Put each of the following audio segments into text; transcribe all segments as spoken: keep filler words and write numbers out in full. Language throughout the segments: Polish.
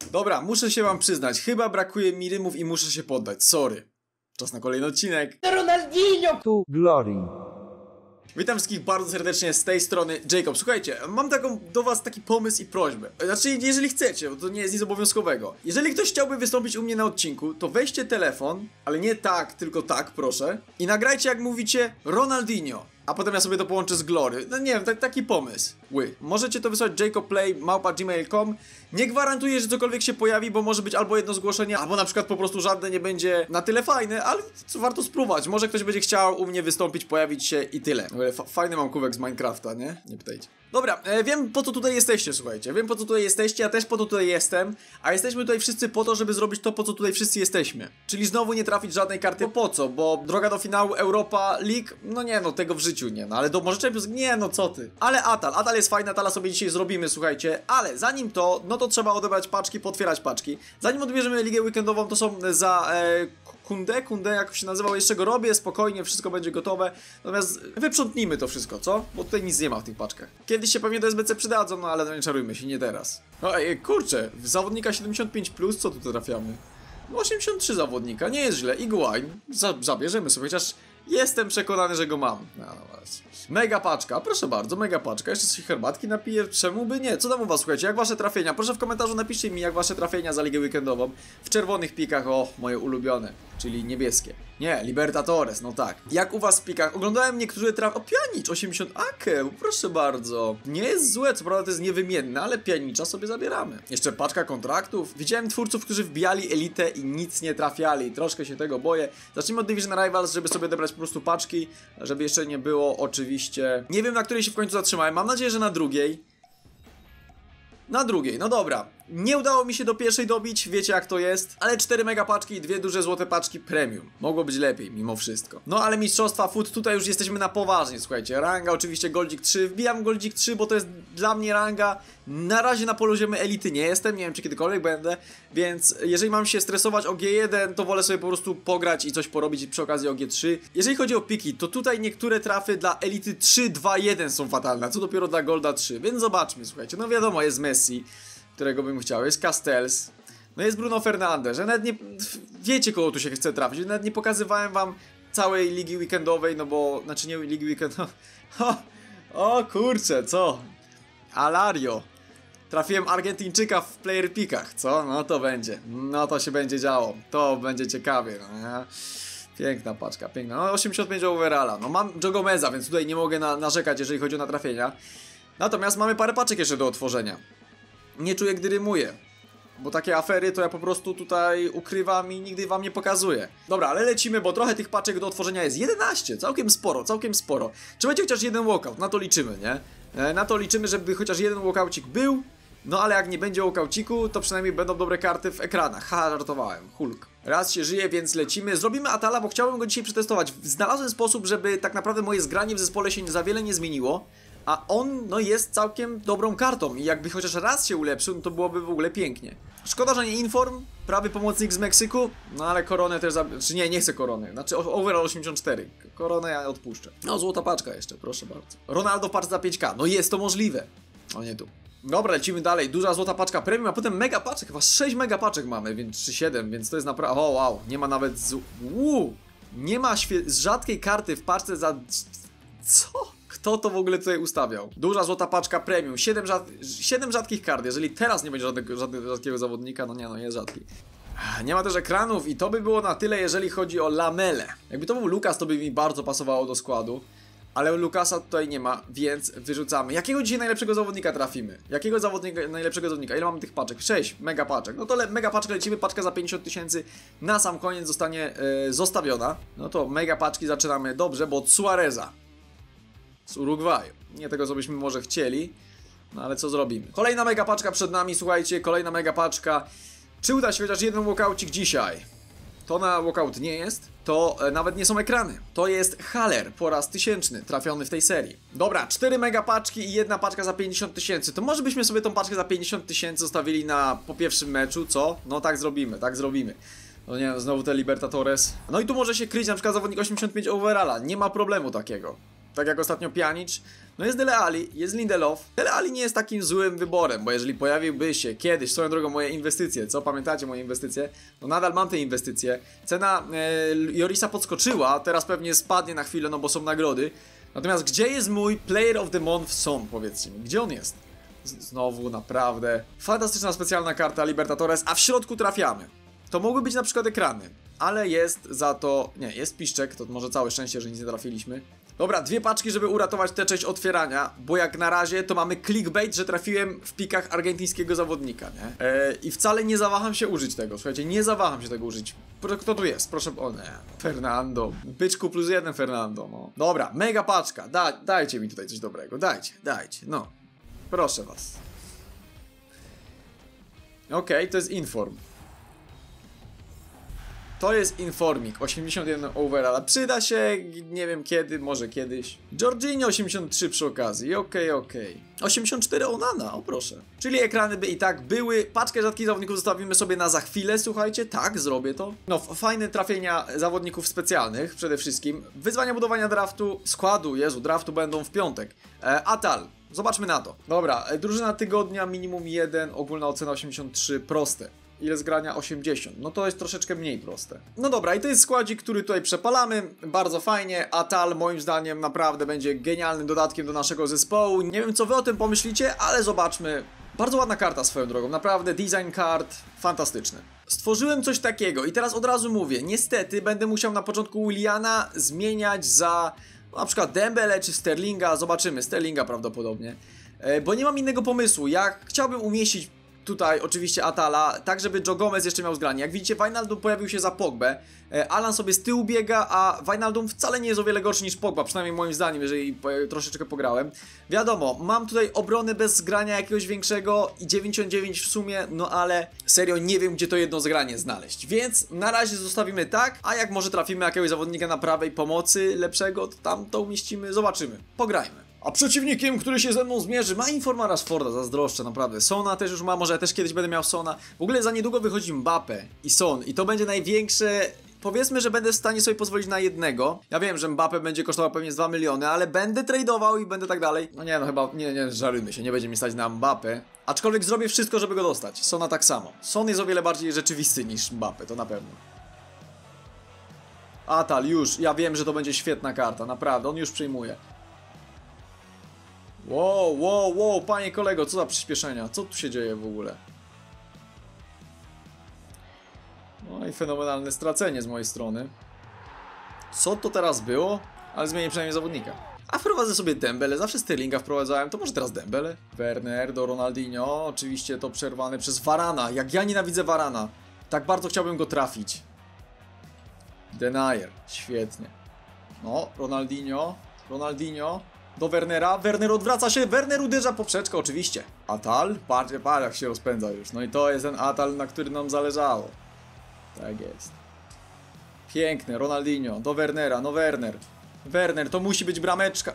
Dobra, muszę się wam przyznać, chyba brakuje mi rymów i muszę się poddać, sorry. Czas na kolejny odcinek. Ronaldinho! Tu Glory. Witam wszystkich bardzo serdecznie z tej strony Jacob. Słuchajcie, mam taką do was taki pomysł i prośbę. Znaczy, jeżeli chcecie, bo to nie jest nic obowiązkowego. Jeżeli ktoś chciałby wystąpić u mnie na odcinku, to weźcie telefon, ale nie tak, tylko tak, proszę. I nagrajcie, jak mówicie, Ronaldinho. A potem ja sobie to połączę z Glory. No nie wiem, tak, taki pomysł. Ły. Możecie to wysłać jacobplay małpa gmail kropka com. Nie gwarantuję, że cokolwiek się pojawi, bo może być albo jedno zgłoszenie, albo na przykład po prostu żadne nie będzie na tyle fajne, ale co warto spróbować. Może ktoś będzie chciał u mnie wystąpić, pojawić się i tyle. Fajny mam kubek z Minecrafta, nie? Nie pytajcie. Dobra, e, wiem po co tutaj jesteście, słuchajcie. Wiem po co tutaj jesteście, ja też po to tutaj jestem. A jesteśmy tutaj wszyscy po to, żeby zrobić to, po co tutaj wszyscy jesteśmy. Czyli znowu nie trafić żadnej karty. Bo po co? Bo droga do finału Europa League, no nie no, tego w życiu nie no. Ale do może Champions, nie no, co ty. Ale Atal, Atal jest fajny, Atala sobie dzisiaj zrobimy, słuchajcie. Ale zanim to, no to trzeba odebrać paczki, potwierać paczki. Zanim odbierzemy ligę weekendową, to są za... E, Kunde, Kunde, jak się nazywał, jeszcze go robię, spokojnie, wszystko będzie gotowe. Natomiast wyprzątnijmy to wszystko, co? Bo tutaj nic nie ma w tych paczkach. Kiedyś się pewnie do S B C przydadzą, no ale no nie czarujmy się, nie teraz. No ej, kurczę, zawodnika siedemdziesiąt pięć plus, co tu trafiamy? No osiemdziesiąt trzy zawodnika, nie jest źle. Iguain, za zabierzemy sobie, chociaż jestem przekonany, że go mam. No, właśnie. Mega paczka, proszę bardzo, mega paczka. Jeszcze coś herbatki napiję, czemu by nie? Co tam u was, słuchajcie, jak wasze trafienia? Proszę w komentarzu napiszcie mi, jak wasze trafienia za ligę weekendową. W czerwonych pikach, o, moje ulubione, czyli niebieskie. Nie, Libertadores, no tak. Jak u was w pikach? Oglądałem niektóre traf... O, Pjanic, osiemdziesiąt Akeł, proszę bardzo. Nie jest złe, co prawda to jest niewymienne, ale Pjanicza sobie zabieramy. Jeszcze paczka kontraktów. Widziałem twórców, którzy wbijali elitę i nic nie trafiali. Troszkę się tego boję. Zacznijmy od Division Rivals, żeby sobie odebrać po prostu paczki, żeby jeszcze nie było oczywiście... Nie wiem, na której się w końcu zatrzymałem. Mam nadzieję, że na drugiej. Na drugiej, no dobra. Nie udało mi się do pierwszej dobić, wiecie jak to jest. Ale cztery mega paczki i dwie duże złote paczki premium. Mogło być lepiej, mimo wszystko. No ale mistrzostwa food, tutaj już jesteśmy na poważnie, słuchajcie. Ranga oczywiście Goldzik trzy. Wbijam Goldzik trzy, bo to jest dla mnie ranga. Na razie na poziomie elity nie jestem, nie wiem czy kiedykolwiek będę. Więc jeżeli mam się stresować o G jeden, to wolę sobie po prostu pograć i coś porobić przy okazji o G trzy. Jeżeli chodzi o piki, to tutaj niektóre trafy dla elity trzy, dwa, jeden są fatalne, co dopiero dla Golda trzy. Więc zobaczmy, słuchajcie. No wiadomo, jest Messi, którego bym chciał, jest Castells, no jest Bruno Fernandes, że nawet nie... Wiecie, kogo tu się chce trafić, nawet nie pokazywałem wam całej ligi weekendowej, no bo... Znaczy nie ligi weekendowej... O, o kurczę, co? Alario. Trafiłem Argentyńczyka w player pickach, co? No to będzie, no to się będzie działo, to będzie ciekawie, no nie? Piękna paczka, piękna, no osiemdziesiąt pięć overalla, no mam Joe Gomeza, więc tutaj nie mogę na narzekać, jeżeli chodzi o natrafienia. Natomiast mamy parę paczek jeszcze do otworzenia. Nie czuję, gdy rymuję, bo takie afery to ja po prostu tutaj ukrywam i nigdy wam nie pokazuję. Dobra, ale lecimy, bo trochę tych paczek do otworzenia jest jedenaście, całkiem sporo, całkiem sporo. Czy będzie chociaż jeden walkout? Na to liczymy, nie? E, na to liczymy, żeby chociaż jeden walkoucik był. No ale jak nie będzie walkouciku, to przynajmniej będą dobre karty w ekranach. Ha, żartowałem, Hulk. Raz się żyje, więc lecimy. Zrobimy Atala, bo chciałbym go dzisiaj przetestować. Znalazłem sposób, żeby tak naprawdę moje zgranie w zespole się za wiele nie zmieniło. A on, no, jest całkiem dobrą kartą i jakby chociaż raz się ulepszył, no to byłoby w ogóle pięknie. Szkoda, że nie Inform, prawy pomocnik z Meksyku, no ale koronę też, czy nie, nie chcę korony, znaczy overall osiemdziesiąt cztery, koronę ja odpuszczę. No, złota paczka jeszcze, proszę bardzo. Ronaldo paczka za pięć K, no jest to możliwe. O nie tu. Dobra, lecimy dalej, duża złota paczka premium, a potem mega paczek, chyba sześć mega paczek mamy, więc czy siedem, więc to jest naprawdę, o wow, nie ma nawet z... Uuu, nie ma z rzadkiej karty w paczce za... Co? Kto to w ogóle tutaj ustawiał? Duża złota paczka premium, siedem, rzad... siedem rzadkich kart. Jeżeli teraz nie będzie żadnego, żadnego rzadkiego zawodnika, no nie no, jest rzadki. Nie ma też ekranów i to by było na tyle, jeżeli chodzi o Lamelę. Jakby to był Lukas, to by mi bardzo pasowało do składu. Ale Lukasa tutaj nie ma, więc wyrzucamy. Jakiego dzisiaj najlepszego zawodnika trafimy? Jakiego zawodnika, najlepszego zawodnika? Ile mamy tych paczek? sześć mega paczek. No to le, mega paczkę lecimy, paczka za pięćdziesiąt tysięcy na sam koniec zostanie yy, zostawiona. No to mega paczki zaczynamy dobrze, bo od Suareza z Urugwaju. Nie tego, co byśmy może chcieli, no ale co zrobimy? Kolejna mega paczka przed nami, słuchajcie, kolejna mega paczka. Czy uda się chociaż jeden walkoucik dzisiaj? To na walkout nie jest, to e, nawet nie są ekrany. To jest Haller po raz tysięczny trafiony w tej serii. Dobra, cztery mega paczki i jedna paczka za pięćdziesiąt tysięcy. To może byśmy sobie tą paczkę za pięćdziesiąt tysięcy zostawili na po pierwszym meczu, co? No tak zrobimy, tak zrobimy. No nie, znowu te Libertadores. No i tu może się kryć na przykład zawodnik osiemdziesiąt pięć overalla, nie ma problemu takiego. tak jak ostatnio Pjanic. No jest Dele Alli, jest Lindelof. Dele Alli nie jest takim złym wyborem, bo jeżeli pojawiłby się kiedyś, swoją drogą, moje inwestycje, co pamiętacie moje inwestycje? No nadal mam te inwestycje. Cena e, Llorisa podskoczyła, teraz pewnie spadnie na chwilę, no bo są nagrody. Natomiast gdzie jest mój Player of the Month Son, powiedzcie mi, gdzie on jest? Z znowu, naprawdę. Fantastyczna specjalna karta Libertadores, a w środku trafiamy. To mogły być na przykład ekrany, ale jest za to... Nie, jest piszczek, to może całe szczęście, że nic nie trafiliśmy. Dobra, dwie paczki, żeby uratować tę część otwierania, bo jak na razie to mamy clickbait, że trafiłem w pikach argentyńskiego zawodnika, nie? Eee, I wcale nie zawaham się użyć tego, słuchajcie, nie zawaham się tego użyć. Kto tu jest? Proszę, o nie, Fernando. Byczku plus jeden Fernando, no. Dobra, mega paczka, da, dajcie mi tutaj coś dobrego, dajcie, dajcie, no. Proszę was. Okej, okay, to jest Inform. To jest Informik, osiemdziesiąt jeden overall, przyda się, nie wiem kiedy, może kiedyś. Jorginho osiemdziesiąt trzy przy okazji, okej, okay, okej. Okay. osiemdziesiąt cztery Onana, o proszę. Czyli ekrany by i tak były, paczkę rzadkich zawodników zostawimy sobie na za chwilę, słuchajcie, tak, zrobię to. No, fajne trafienia zawodników specjalnych, przede wszystkim. Wyzwania budowania draftu, składu, Jezu, draftu będą w piątek. E, Atal. Zobaczmy na to. Dobra, drużyna tygodnia, minimum jeden, ogólna ocena osiemdziesiąt trzy, proste. Ile zgrania? osiemdziesiąt. No to jest troszeczkę mniej proste. No dobra, i to jest składzik, który tutaj przepalamy. Bardzo fajnie. Atal moim zdaniem naprawdę będzie genialnym dodatkiem do naszego zespołu. Nie wiem co wy o tym pomyślicie, ale zobaczmy. Bardzo ładna karta swoją drogą. Naprawdę design kart fantastyczny. Stworzyłem coś takiego i teraz od razu mówię. Niestety będę musiał na początku Williana zmieniać za... No, na przykład Dembele czy Sterlinga. Zobaczymy. Sterlinga prawdopodobnie. E, bo nie mam innego pomysłu. Ja chciałbym umieścić tutaj oczywiście Atala, tak żeby Joe Gomez jeszcze miał zgranie. Jak widzicie, Wijnaldum pojawił się za Pogbę. Alan sobie z tyłu biega, a Wijnaldum wcale nie jest o wiele gorszy niż Pogba, przynajmniej moim zdaniem, jeżeli troszeczkę pograłem. Wiadomo, mam tutaj obrony bez zgrania jakiegoś większego i dziewięćdziesiąt dziewięć w sumie, no ale serio nie wiem, gdzie to jedno zgranie znaleźć. Więc na razie zostawimy tak, a jak może trafimy jakiegoś zawodnika na prawej pomocy lepszego, to tam to umieścimy, zobaczymy. Pograjmy. A przeciwnikiem, który się ze mną zmierzy, ma Informa Rashforda, zazdroszczę, naprawdę. Sona też już ma, może ja też kiedyś będę miał Sona. W ogóle za niedługo wychodzi Mbappé i Son i to będzie największe... Powiedzmy, że będę w stanie sobie pozwolić na jednego. Ja wiem, że Mbappé będzie kosztował pewnie dwa miliony, ale będę tradeował i będę tak dalej. No nie, no chyba, nie, nie, żarujmy się, nie będzie mi stać na Mbappé. Aczkolwiek zrobię wszystko, żeby go dostać. Sona tak samo. Son jest o wiele bardziej rzeczywisty niż Mbappé, to na pewno. Atal, już, ja wiem, że to będzie świetna karta, naprawdę, on już przyjmuje. Wow, wow, wow, panie kolego, co za przyspieszenia? Co tu się dzieje w ogóle? No i fenomenalne stracenie z mojej strony. Co to teraz było? Ale zmienię przynajmniej zawodnika. A wprowadzę sobie Dembele, zawsze Sterlinga wprowadzałem, to może teraz Dembele? Werner do Ronaldinho, oczywiście to przerwane przez Varana. Jak ja nienawidzę Varana. Tak bardzo chciałbym go trafić. Denayer, świetnie. No, Ronaldinho, Ronaldinho. Do Wernera, Werner odwraca się, Werner uderza poprzeczkę, oczywiście. Atal, patrzcie, patrz jak się rozpędza już. No i to jest ten Atal, na który nam zależało. Tak jest. Piękne, Ronaldinho, do Wernera, no Werner. Werner, to musi być brameczka.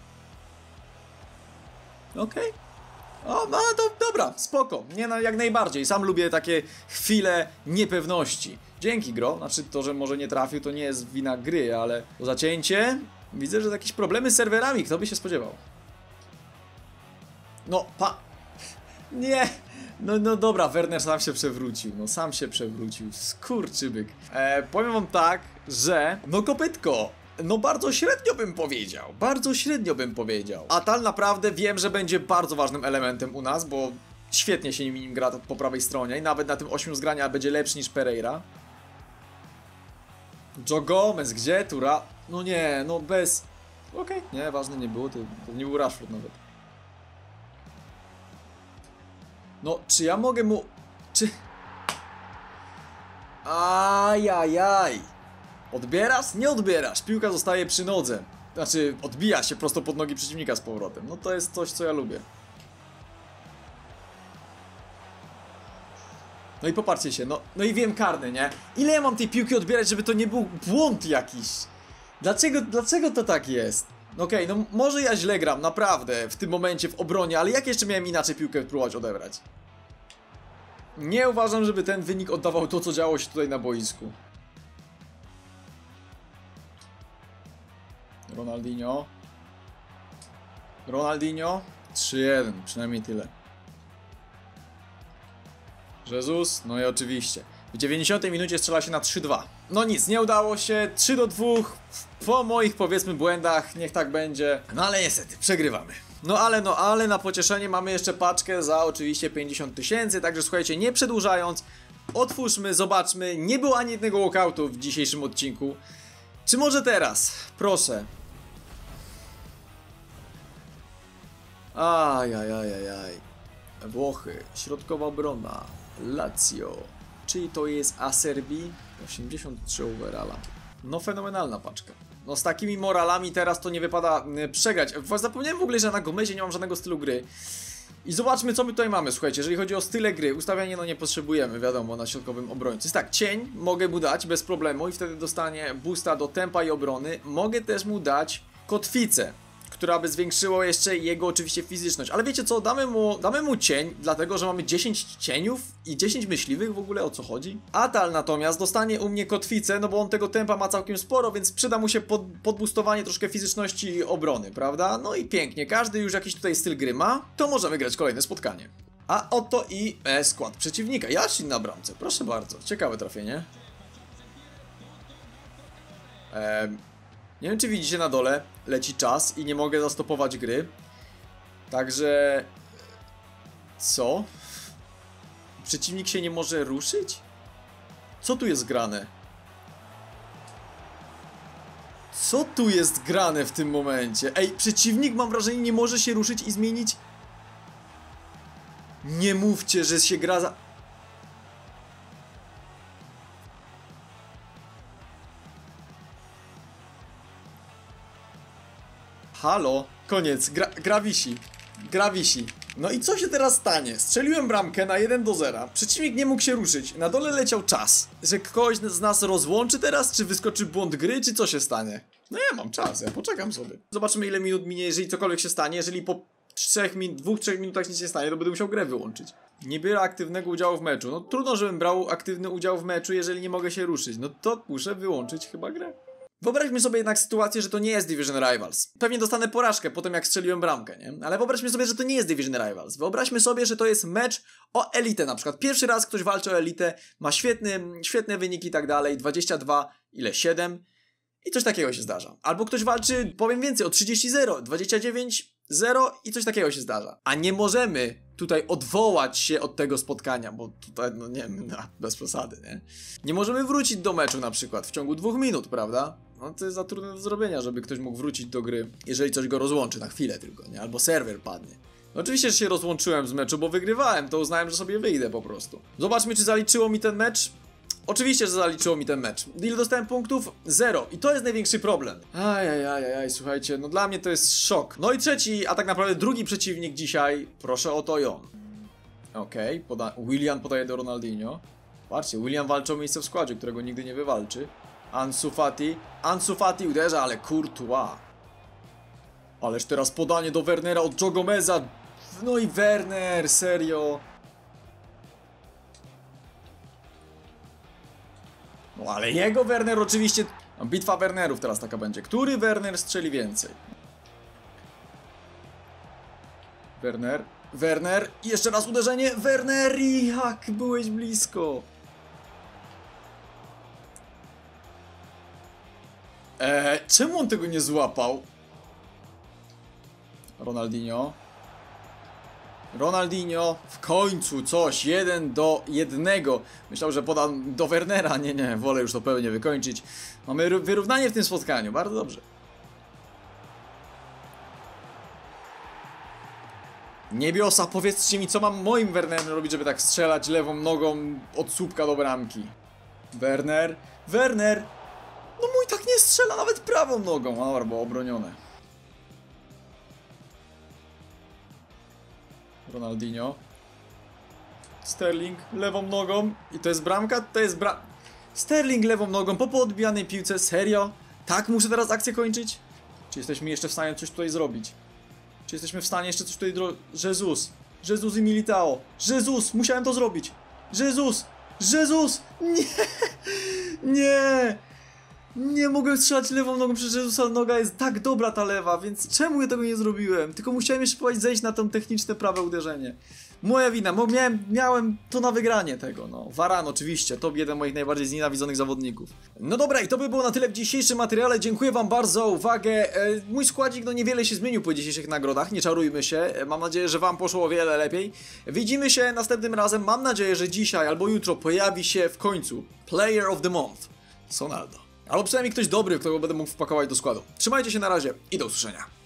Okej. Okay. O, no to dobra, spoko. Nie no, jak najbardziej. Sam lubię takie chwile niepewności. Dzięki, gro. Znaczy to, że może nie trafił, to nie jest wina gry, ale to zacięcie... Widzę, że jakieś problemy z serwerami, kto by się spodziewał? No, pa... Nie! No, no dobra, Werner sam się przewrócił, no sam się przewrócił, skurczybyk. E, powiem wam tak, że... No kopytko! No bardzo średnio bym powiedział, bardzo średnio bym powiedział. Atal naprawdę wiem, że będzie bardzo ważnym elementem u nas, bo świetnie się nim gra po prawej stronie i nawet na tym ośmiu zgrania będzie lepszy niż Pereira. Joe Gomez, gdzie tu ra... No nie, no bez... Okej, okay. Nie, ważne nie było, to, to nie był Rashford nawet. No, czy ja mogę mu... Czy... Ajajaj. Odbierasz? Nie odbierasz. Piłka zostaje przy nodze. Znaczy, odbija się prosto pod nogi przeciwnika z powrotem. No to jest coś, co ja lubię. No i popatrzcie się, no, no i wiem karny, nie? Ile ja mam tej piłki odbierać, żeby to nie był błąd jakiś? Dlaczego, dlaczego to tak jest? Okej, okay, no może ja źle gram, naprawdę, w tym momencie w obronie, ale jak jeszcze miałem inaczej piłkę próbować odebrać? Nie uważam, żeby ten wynik oddawał to, co działo się tutaj na boisku. Ronaldinho. Ronaldinho. trzy jeden, przynajmniej tyle. Jezus, no i oczywiście. W dziewięćdziesiątej minucie strzela się na trzy dwa. No nic, nie udało się. trzy do dwóch. Po moich, powiedzmy, błędach. Niech tak będzie. No ale niestety, przegrywamy. No ale, no ale na pocieszenie mamy jeszcze paczkę za oczywiście pięćdziesiąt tysięcy. Także słuchajcie, nie przedłużając, otwórzmy, zobaczmy. Nie było ani jednego walkoutu w dzisiejszym odcinku. Czy może teraz? Proszę. Ajajajajaj. Włochy, środkowa obrona, Lazio. Czyli to jest Acerbi? osiemdziesiąt trzy overalla. No fenomenalna paczka. No z takimi moralami teraz to nie wypada y, przegrać. Zapomniałem w ogóle, że na Gomezie nie mam żadnego stylu gry. I zobaczmy, co my tutaj mamy. Słuchajcie, jeżeli chodzi o style gry, ustawianie no nie potrzebujemy, wiadomo, na środkowym obrońcy. Jest tak, cień mogę mu dać bez problemu i wtedy dostanie boosta do tempa i obrony. Mogę też mu dać kotwicę, która by zwiększyła jeszcze jego oczywiście fizyczność. Ale wiecie co, damy mu, damy mu cień, dlatego że mamy dziesięć cieniów i dziesięć myśliwych, w ogóle o co chodzi. Atal natomiast dostanie u mnie kotwicę, no bo on tego tempa ma całkiem sporo, więc przyda mu się pod, podboostowanie troszkę fizyczności i obrony, prawda? No i pięknie, każdy już jakiś tutaj styl gry ma, to możemy grać kolejne spotkanie. A oto i e, skład przeciwnika. Jasin na bramce, proszę bardzo, ciekawe trafienie. Eee... Nie wiem, czy widzicie na dole, leci czas i nie mogę zastopować gry. Także... Co? Przeciwnik się nie może ruszyć? Co tu jest grane? Co tu jest grane w tym momencie? Ej, przeciwnik, mam wrażenie, nie może się ruszyć i zmienić... Nie mówcie, że się gra za... Halo, koniec, gra, gra wisi, gra wisi. No i co się teraz stanie? Strzeliłem bramkę na jeden do zera, przeciwnik nie mógł się ruszyć, na dole leciał czas. Że kogoś z nas rozłączy teraz, czy wyskoczy błąd gry, czy co się stanie? No ja mam czas, ja poczekam sobie. Zobaczymy, ile minut minie, jeżeli cokolwiek się stanie. Jeżeli po trzech min dwóch, trzech minutach nic nie stanie, to będę musiał grę wyłączyć. Nie biorę aktywnego udziału w meczu. No trudno, żebym brał aktywny udział w meczu, jeżeli nie mogę się ruszyć. No to muszę wyłączyć chyba grę. Wyobraźmy sobie jednak sytuację, że to nie jest Division Rivals. Pewnie dostanę porażkę po tym, jak strzeliłem bramkę, nie? Ale wyobraźmy sobie, że to nie jest Division Rivals. Wyobraźmy sobie, że to jest mecz o elitę na przykład. Pierwszy raz ktoś walczy o elitę, ma świetny, świetne wyniki i tak dalej. dwadzieścia dwa, ile? siedem? I coś takiego się zdarza. Albo ktoś walczy, powiem więcej, o trzydzieści zero, dwadzieścia dziewięć zero i coś takiego się zdarza. A nie możemy tutaj odwołać się od tego spotkania, bo tutaj, no nie wiem, no, bez przesady, nie? Nie możemy wrócić do meczu na przykład w ciągu dwóch minut, prawda? No to jest za trudne do zrobienia, żeby ktoś mógł wrócić do gry, jeżeli coś go rozłączy na chwilę tylko, nie? Albo serwer padnie. No oczywiście, że się rozłączyłem z meczu, bo wygrywałem, to uznałem, że sobie wyjdę po prostu. Zobaczmy, czy zaliczyło mi ten mecz. Oczywiście, że zaliczyło mi ten mecz. Ile dostałem punktów? Zero. I to jest największy problem. Ajajajaj, słuchajcie, no dla mnie to jest szok. No i trzeci, a tak naprawdę drugi przeciwnik dzisiaj, proszę o to i on. Okej, okay, poda Willian podaje do Ronaldinho. Patrzcie, Willian walczy o miejsce w składzie, którego nigdy nie wywalczy. Ansu Fati. Ansu Fati uderza, ale Courtois. Ależ teraz podanie do Wernera od Joe Gomeza. No i Werner, serio. No ale jego Werner oczywiście... No, bitwa Wernerów teraz taka będzie. Który Werner strzeli więcej? Werner. Werner. I jeszcze raz uderzenie. Werner. Jak byłeś blisko. Eee, czemu on tego nie złapał? Ronaldinho. Ronaldinho, w końcu coś, jeden do jednego. Myślał, że podam do Wernera, nie, nie, wolę już to pełnie wykończyć. Mamy wyrównanie w tym spotkaniu, bardzo dobrze. Niebiosa, powiedzcie mi, co mam moim Wernerem robić, żeby tak strzelać lewą nogą od słupka do bramki. Werner, Werner, no mój tak nie strzela nawet prawą nogą, a dobra, bo obronione. Ronaldinho. Sterling lewą nogą. I to jest bramka? To jest bra... Sterling lewą nogą po poodbijanej piłce. Serio? Tak muszę teraz akcję kończyć? Czy jesteśmy jeszcze w stanie coś tutaj zrobić? Czy jesteśmy w stanie jeszcze coś tutaj zrobić? Jezus! Jezus i Militao! Jezus! Musiałem to zrobić! Jezus! Jezus! Nie! Nie! Nie mogłem strzelać lewą nogą, przecież Jezusa noga jest tak dobra ta lewa, więc czemu ja tego nie zrobiłem? Tylko musiałem jeszcze próbować zejść na to techniczne prawe uderzenie. Moja wina, bo miałem, miałem to na wygranie tego, no. Varan oczywiście, to jeden moich najbardziej znienawidzonych zawodników. No dobra, i to by było na tyle w dzisiejszym materiale, dziękuję wam bardzo za uwagę. E, mój składzik no niewiele się zmienił po dzisiejszych nagrodach, nie czarujmy się. E, mam nadzieję, że wam poszło o wiele lepiej. Widzimy się następnym razem, mam nadzieję, że dzisiaj albo jutro pojawi się w końcu Player of the Month, Sonaldo. Albo przynajmniej ktoś dobry, którego będę mógł wpakować do składu. Trzymajcie się na razie i do usłyszenia.